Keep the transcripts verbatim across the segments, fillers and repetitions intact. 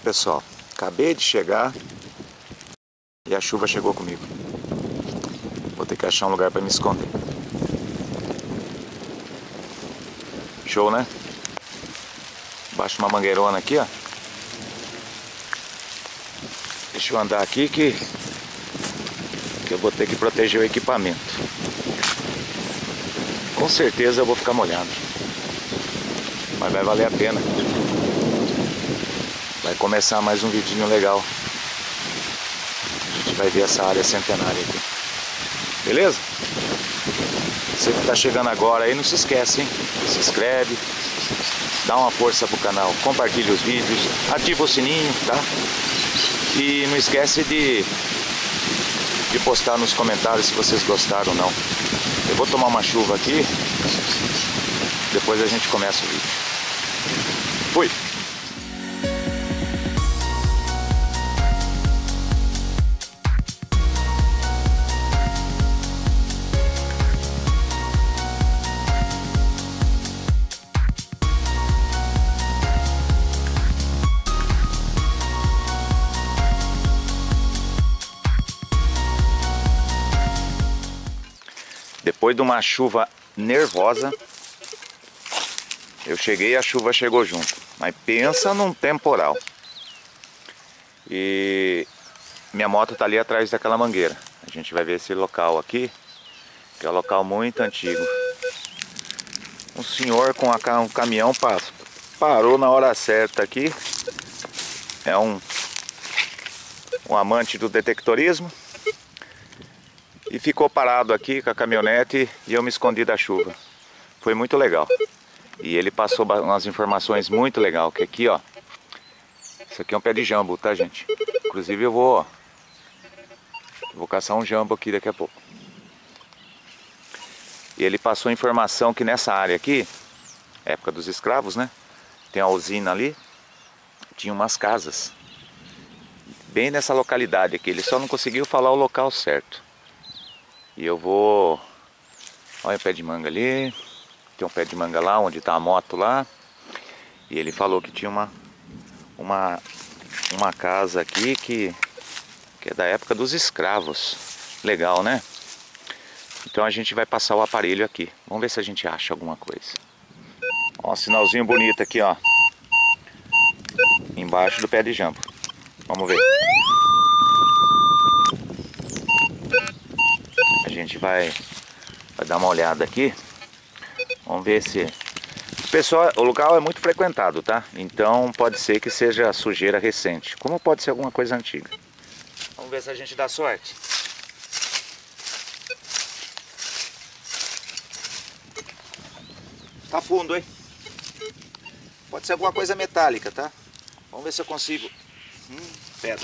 pessoal, acabei de chegar e a chuva chegou comigo. Vou ter que achar um lugar para me esconder. Show, né? Baixa uma mangueirona aqui, ó. Deixa eu andar aqui que, que eu vou ter que proteger o equipamento. Com certeza eu vou ficar molhado, mas vai valer a pena. Vai começar mais um vidinho legal. A gente vai ver essa área centenária aqui. Beleza? Você que está chegando agora aí, não se esquece, hein? Se inscreve, dá uma força pro canal, compartilha os vídeos, ativa o sininho, tá? E não esquece de, de postar nos comentários se vocês gostaram ou não. Eu vou tomar uma chuva aqui, depois a gente começa o vídeo. Fui! Depois de uma chuva nervosa, eu cheguei e a chuva chegou junto. Mas pensa num temporal. E minha moto tá ali atrás daquela mangueira. A gente vai ver esse local aqui, que é um local muito antigo. Um senhor com um caminhão parou na hora certa aqui. É um, um amante do detectorismo. E ficou parado aqui com a caminhonete e eu me escondi da chuva. Foi muito legal. E ele passou umas informações muito legais. Que aqui, ó. Isso aqui é um pé de jambo, tá, gente? Inclusive eu vou... Ó, vou caçar um jambo aqui daqui a pouco. E ele passou informação que nessa área aqui, época dos escravos, né? Tem a usina ali. Tinha umas casas. Bem nessa localidade aqui. Ele só não conseguiu falar o local certo. E eu vou... Olha o pé de manga ali. Tem um pé de manga lá, onde está a moto lá. E ele falou que tinha uma... Uma, uma casa aqui que... Que é da época dos escravos. Legal, né? Então a gente vai passar o aparelho aqui. Vamos ver se a gente acha alguma coisa. Ó, um sinalzinho bonito aqui, ó. Embaixo do pé de jambo. Vamos ver. A gente vai, vai dar uma olhada aqui. Vamos ver se... O pessoal, o local é muito frequentado, tá? Então pode ser que seja sujeira recente. Como pode ser alguma coisa antiga. Vamos ver se a gente dá sorte. Tá fundo, hein? Pode ser alguma coisa metálica, tá? Vamos ver se eu consigo. Hum, pedra.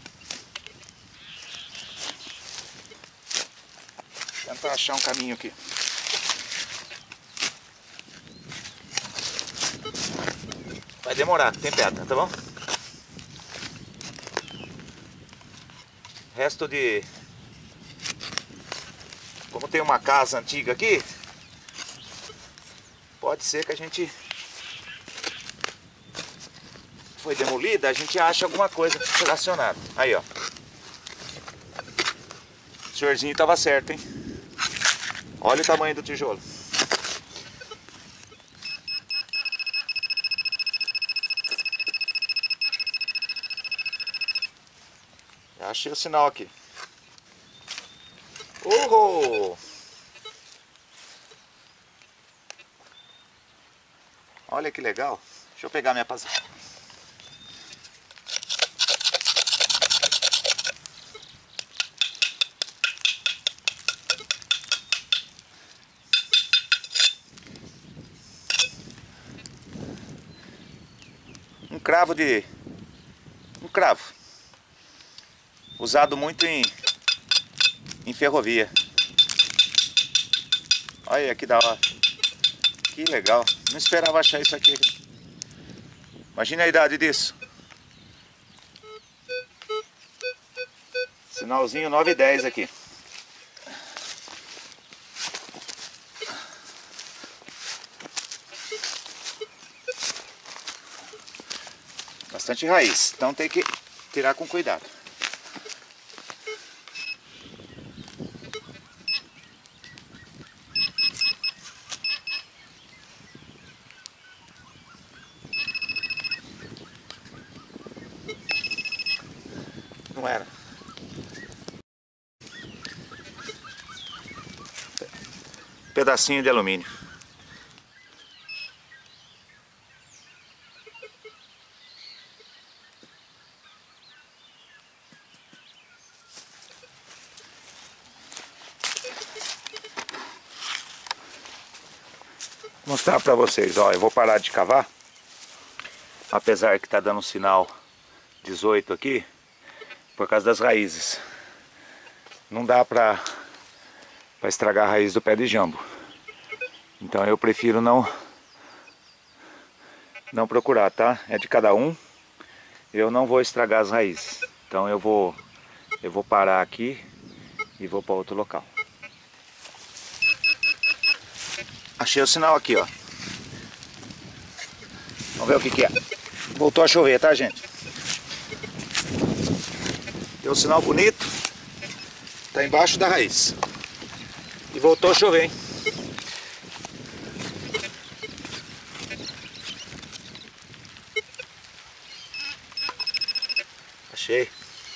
Tentar achar um caminho aqui. Vai demorar, tem pedra, tá bom? Resto de... Como tem uma casa antiga aqui, pode ser que a gente... Foi demolida, a gente acha alguma coisa relacionada. Aí, ó. O senhorzinho tava certo, hein? Olha o tamanho do tijolo. Já achei o sinal aqui. Uhul! Olha que legal. Deixa eu pegar minha pasada. Um cravo de... Um cravo. Usado muito em... Em ferrovia. Olha que da hora. Que legal. Não esperava achar isso aqui. Imagina a idade disso. Sinalzinho nove e dez aqui. bastante raiz, então tem que tirar com cuidado. Não era. Pedacinho de alumínio. Vou mostrar para vocês, ó, eu vou parar de cavar, apesar que tá dando um sinal dezoito aqui, por causa das raízes. Não dá pra, pra estragar a raiz do pé de jambo. Então eu prefiro não, não procurar, tá? É de cada um. Eu não vou estragar as raízes. Então eu vou, eu vou parar aqui e vou para outro local. Achei o sinal aqui, ó. Vamos ver o que que é. Voltou a chover, tá, gente? Deu um sinal bonito. Tá embaixo da raiz. E voltou a chover, hein? Achei.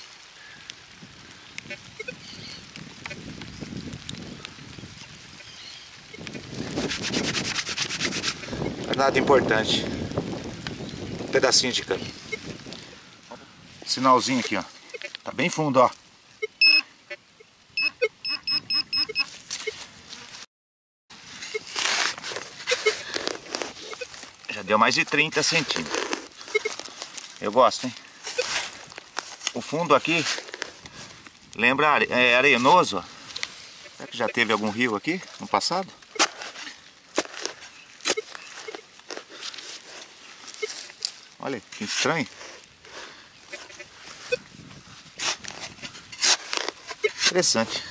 Não é nada importante. Um pedacinho de cano. Sinalzinho aqui, ó. Tá bem fundo, ó. Já deu mais de trinta centímetros. Eu gosto, hein? O fundo aqui lembra are... é arenoso, ó. Será que já teve algum rio aqui no passado? Olha que estranho. Interessante.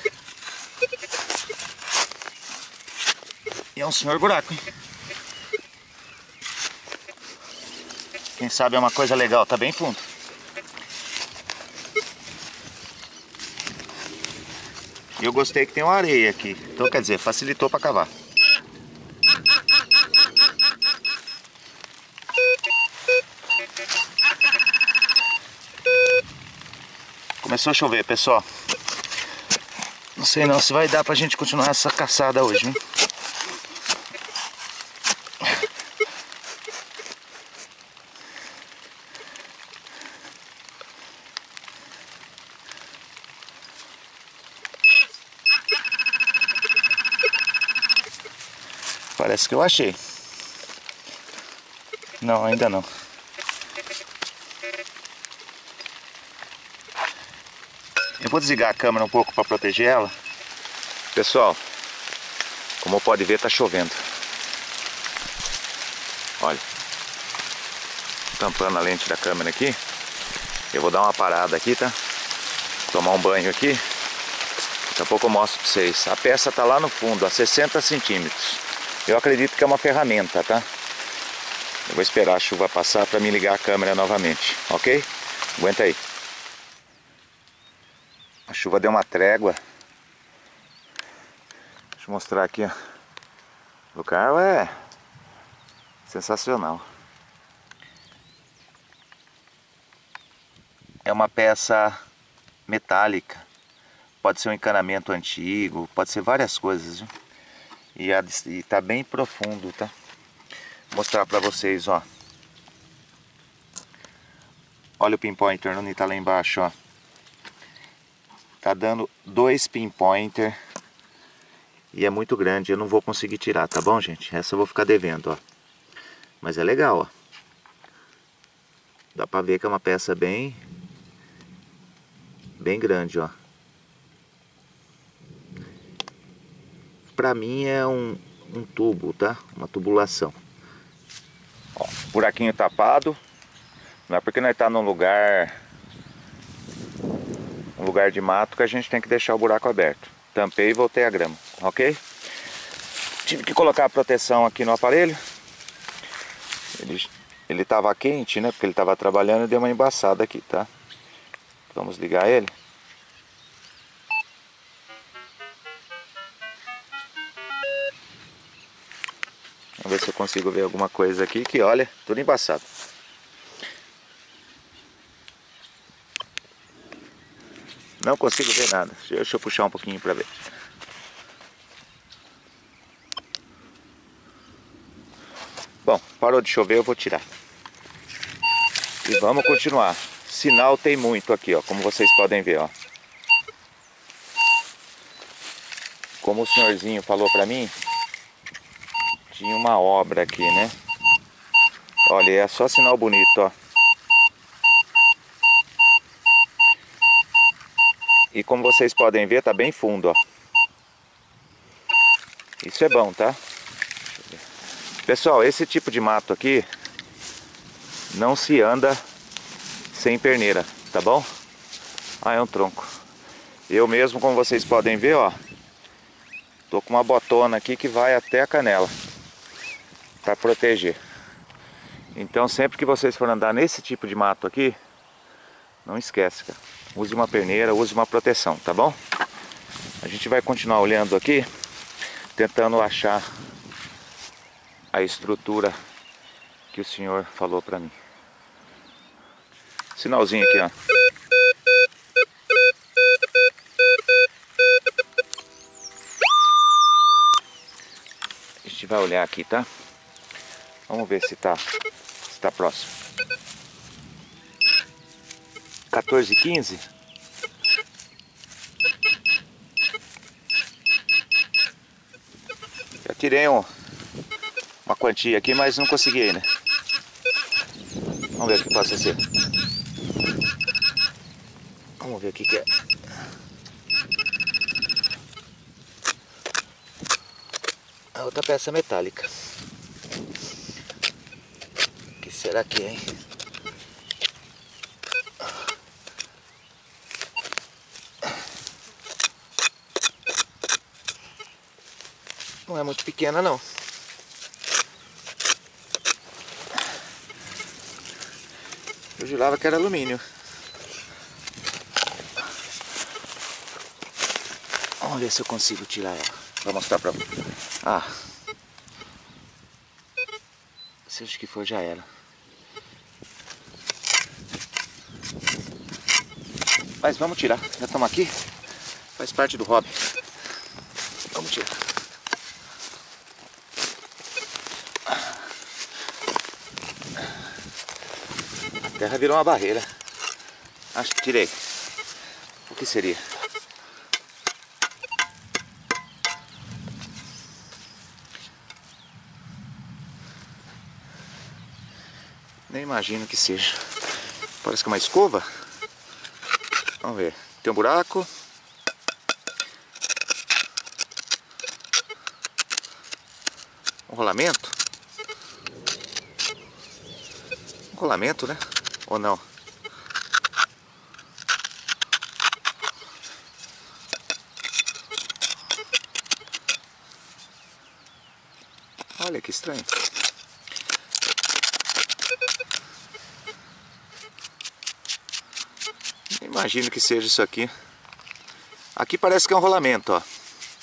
E é um senhor buraco, hein? Quem sabe é uma coisa legal, tá bem fundo. E eu gostei que tem uma areia aqui. Então quer dizer, facilitou para cavar. Começou a chover, pessoal. Não sei não se vai dar pra gente continuar essa caçada hoje, hein? Parece que eu achei. Não, ainda não. Eu vou desligar a câmera um pouco para proteger ela. Pessoal, como pode ver, tá chovendo. Olha, tampando a lente da câmera aqui. Eu vou dar uma parada aqui, tá? Tomar um banho aqui. Daqui a pouco eu mostro para vocês. A peça tá lá no fundo, a sessenta centímetros. Eu acredito que é uma ferramenta, tá? Eu vou esperar a chuva passar para me ligar a câmera novamente, ok? Aguenta aí. A chuva deu uma trégua. Deixa eu mostrar aqui, ó. O lugar é sensacional. É uma peça metálica. Pode ser um encanamento antigo, pode ser várias coisas, viu? E, a, e tá bem profundo, tá? Vou mostrar pra vocês, ó. Olha o pinpointer onde tá lá embaixo, ó. Tá dando dois pinpointer. E é muito grande, eu não vou conseguir tirar, tá bom, gente? Essa eu vou ficar devendo, ó. Mas é legal, ó. Dá pra ver que é uma peça bem... Bem grande, ó. Pra mim é um, um tubo, tá? Uma tubulação. Ó, buraquinho tapado. Não é porque nós tá num lugar... Um lugar de mato que a gente tem que deixar o buraco aberto. Tampei e voltei a grama, ok? Tive que colocar a proteção aqui no aparelho. Ele, ele estava quente, né? Porque ele estava trabalhando e deu uma embaçada aqui, tá? Vamos ligar ele. Vamos ver se eu consigo ver alguma coisa aqui que, olha, tudo embaçado. Não consigo ver nada. Deixa eu puxar um pouquinho para ver. Bom, parou de chover, eu vou tirar. E vamos continuar. Sinal tem muito aqui, ó, como vocês podem ver, ó. Como o senhorzinho falou pra mim, tinha uma obra aqui, né? Olha, é só sinal bonito, ó. E como vocês podem ver, tá bem fundo, ó. Isso é bom, tá? Pessoal, esse tipo de mato aqui não se anda sem perneira, tá bom? Ah, é um tronco. Eu mesmo, como vocês podem ver, ó, tô com uma botona aqui que vai até a canela para proteger. Então sempre que vocês forem andar nesse tipo de mato aqui, não esquece, cara. Use uma perneira, use uma proteção, tá bom? A gente vai continuar olhando aqui, tentando achar a estrutura que o senhor falou pra mim. Sinalzinho aqui, ó. A gente vai olhar aqui, tá? Vamos ver se tá, se tá próximo. quatorze e quinze. Já tirei um, uma quantia aqui, mas não consegui ainda. Vamos ver o que possa ser. Vamos ver o que que é. A outra peça metálica. O que será que é, hein? Não é muito pequena, não. Eu jurava que era alumínio. Vamos ver se eu consigo tirar ela. Vou mostrar pra você. Ah. Seja o que for, já era. Mas vamos tirar. Já estamos aqui. Faz parte do hobby. Vamos tirar. A terra virou uma barreira. Acho que tirei. O que seria? Nem imagino que seja. Parece que é uma escova. Vamos ver. Tem um buraco. Um rolamento. Um rolamento, né? Ou não? Olha que estranho. Imagino que seja isso aqui. Aqui parece que é um rolamento, ó.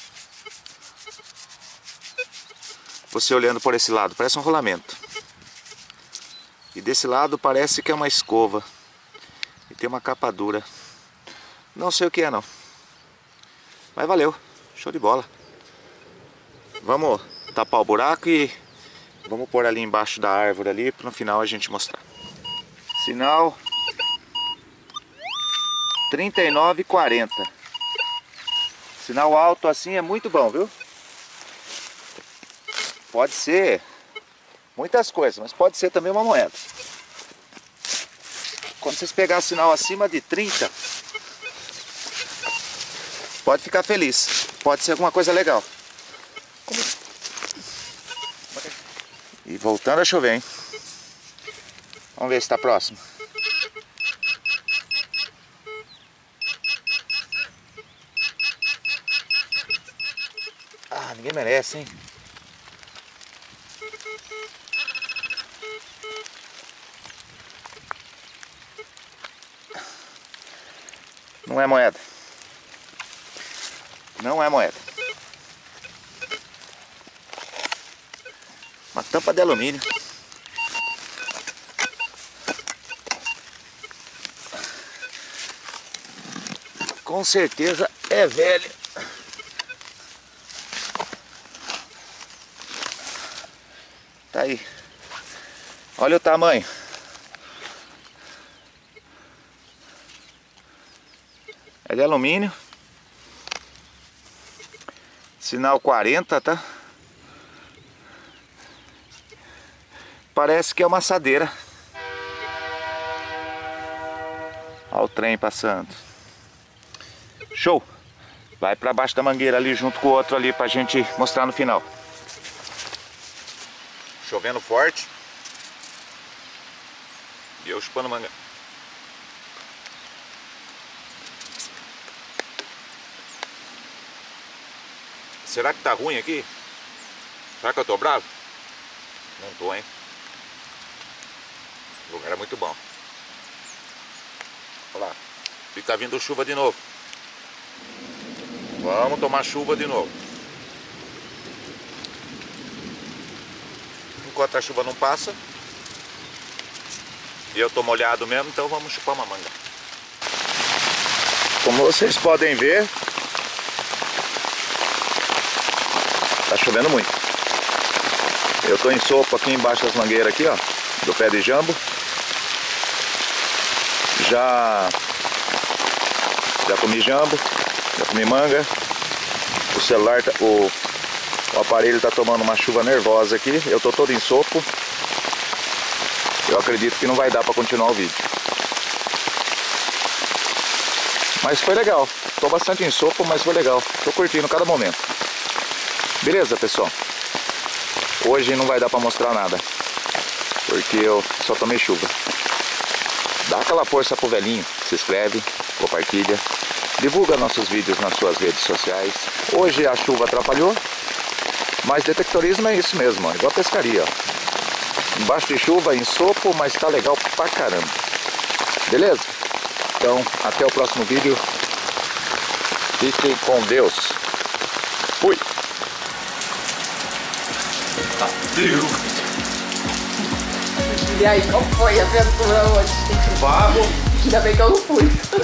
Você olhando por esse lado, parece um rolamento. E desse lado parece que é uma escova. E tem uma capa dura. Não sei o que é, não. Mas valeu. Show de bola. Vamos tapar o buraco e vamos pôr ali embaixo da árvore ali para no final a gente mostrar. Sinal trinta e nove e quarenta. Sinal alto assim é muito bom, viu? Pode ser muitas coisas, mas pode ser também uma moeda. Quando vocês pegarem sinal acima de trinta, pode ficar feliz. Pode ser alguma coisa legal. E voltando a chover, hein? Vamos ver se está próximo. Ah, ninguém merece, hein? Não é moeda. Não é moeda. Uma tampa de alumínio. Com certeza é velha. Tá aí. Olha o tamanho. É de alumínio. Sinal quarenta, tá? Parece que é uma assadeira. Olha o trem passando. Show! Vai pra baixo da mangueira ali junto com o outro ali pra gente mostrar no final. Chovendo forte. E eu chupando manga. Será que tá ruim aqui? Será que eu tô bravo? Não tô, hein? O lugar é muito bom. Olha lá. E tá vindo chuva de novo. Vamos tomar chuva de novo. Enquanto a chuva não passa. E eu tô molhado mesmo, então vamos chupar uma manga. Como vocês podem ver, tá chovendo muito. Eu tô em sopa aqui embaixo das mangueiras aqui, ó, do pé de jambo. Já já comi jambo, já comi manga. O celular, tá, o, o aparelho tá tomando uma chuva nervosa aqui. Eu tô todo em sopo. Eu acredito que não vai dar pra continuar o vídeo. Mas foi legal. Tô bastante em sopo, mas foi legal. Tô curtindo cada momento. Beleza, pessoal? Hoje não vai dar pra mostrar nada, porque eu só tomei chuva. Dá aquela força pro velhinho. Se inscreve, compartilha, divulga nossos vídeos nas suas redes sociais. Hoje a chuva atrapalhou, mas detectorismo é isso mesmo, ó, igual a pescaria, ó. Embaixo de chuva, em sopo, mas tá legal pra caramba. Beleza? Então, até o próximo vídeo. Fiquem com Deus. Fui! Adeus! E aí, qual foi a aventura hoje? Vamos! Ainda bem que eu não fui.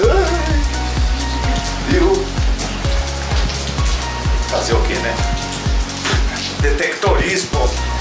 Viu? Fazer o que, né? Detectorismo!